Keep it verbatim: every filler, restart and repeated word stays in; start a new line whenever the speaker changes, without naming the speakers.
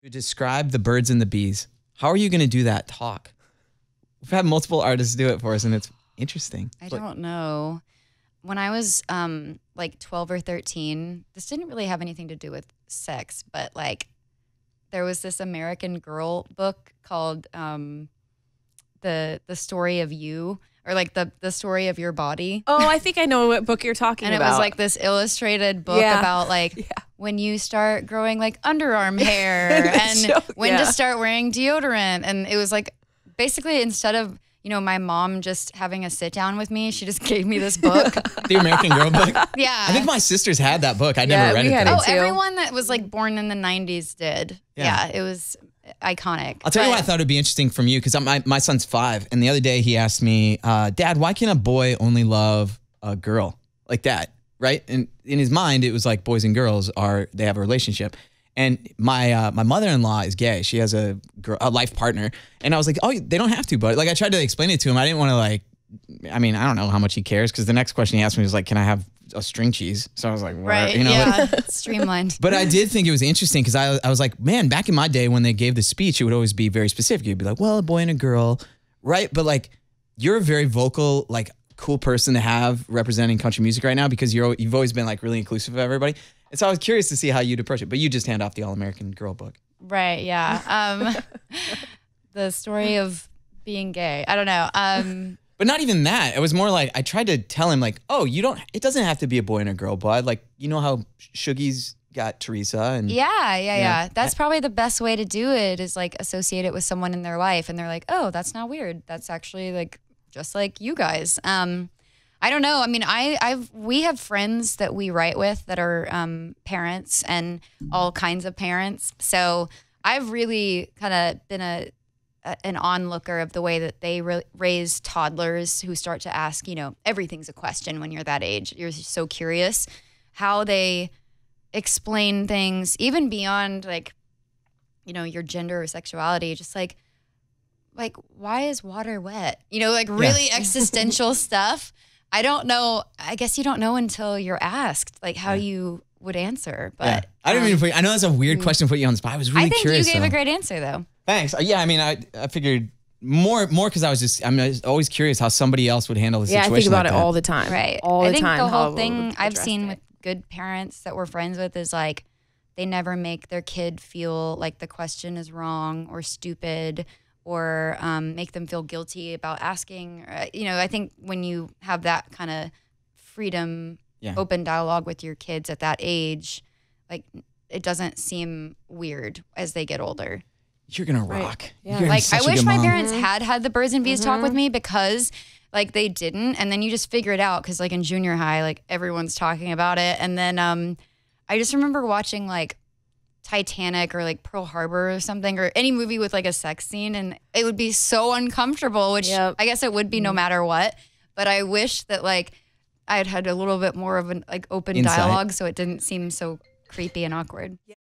To describe the birds and the bees, how are you going to do that talk? We've had multiple artists do it for us, and it's interesting.
I
Like,
don't know. When I was um, like twelve or thirteen, this didn't really have anything to do with sex, but like there was this American Girl book called um, the the Story of You, or like the the story of your body.
Oh, I think I know what book you're talking
and
about.
And it was like this illustrated book
yeah.
about like
yeah.
when you start growing like underarm hair and
so,
when
yeah.
to start wearing deodorant. And it was like basically instead of, you know, my mom just having a sit down with me, she just gave me this book.
the American Girl book?
Yeah.
I think my sisters had that book. I
yeah,
never read
we
it.
Had
though.
it
oh,
too.
everyone that was like born in the nineties did.
Yeah.
Yeah, it was iconic.
I'll tell you
But-
what I thought would be interesting from you, because my, my son's five, and the other day he asked me, uh, Dad, why can a boy only love a girl like that? Right? And in his mind, it was like boys and girls are, they have a relationship. And my uh, my mother-in-law is gay. She has a girl, a life partner. And I was like, oh, they don't have to, but like I tried to explain it to him. I didn't want to like, I mean, I don't know how much he cares, because the next question he asked me was like, can I have a string cheese? So I was like, what?
Right,
You know,
yeah,
like,
streamlined.
but I did think it was interesting, because I, I was like, man, back in my day when they gave the speech, it would always be very specific. You'd be like, well, a boy and a girl, right? But like, you're a very vocal, like cool person to have representing country music right now, because you're, you've always been like really inclusive of everybody. And so I was curious to see how you'd approach it, but you just hand off the All-American Girl book.
Right, yeah. Um, the story of being gay. I don't know. Um,
But not even that. It was more like, I tried to tell him like, oh, you don't, it doesn't have to be a boy and a girl, bud. Like, you know how Shoogie's got Teresa and
yeah, yeah, yeah,
Yeah.
That's probably the best way to do it, is like associate it with someone in their life. And they're like, oh, that's not weird. That's actually like just like you guys. Um, I don't know. I mean, I, I've, we have friends that we write with that are um, parents and all kinds of parents. So I've really kind of been a, a, an onlooker of the way that they re- raise toddlers who start to ask, you know, everything's a question when you're that age. You're so curious how they explain things, even beyond like, you know, your gender or sexuality, just like, like, why is water wet? You know, like really
Yeah.
existential stuff. I don't know. I guess you don't know until you're asked, like how
Yeah.
you would answer. But
yeah. I didn't
um,
even put, I know that's a weird question to put you on the spot. I was really
I think
curious.
you gave
though.
a great answer, though.
Thanks. Uh, Yeah, I mean, I I figured more more because I was just I'm just always curious how somebody else would handle the
yeah, I
situation.
think about
like
it
that.
all the time.
Right.
All
I
the
think
time.
the
how
whole
we
thing
would
I've
address
seen
it.
with good parents that we're friends with is like they never make their kid feel like the question is wrong or stupid or um, make them feel guilty about asking. Uh, you know, I think when you have that kind of freedom,
Yeah.
open dialogue with your kids at that age, like it doesn't seem weird as they get older.
You're gonna
Right.
rock.
Yeah.
You're gonna be
Like I
such a
wish
good
my
mom.
parents had had the birds and bees talk with me, because like they didn't, and then you just figure it out because like in junior high, like everyone's talking about it, and then um, I just remember watching like Titanic or like Pearl Harbor or something, or any movie with like a sex scene, and it would be so uncomfortable, which
Yep.
I guess it would be no matter what. But I wish that like I had had a little bit more of an like open
Insight.
dialogue, so it didn't seem so creepy and awkward.